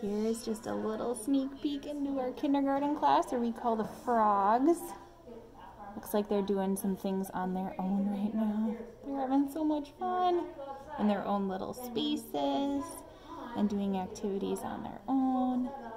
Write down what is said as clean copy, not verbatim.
Here's just a little sneak peek into our kindergarten class, or we call the frogs. Looks like they're doing some things on their own right now. They're having so much fun in their own little spaces and doing activities on their own.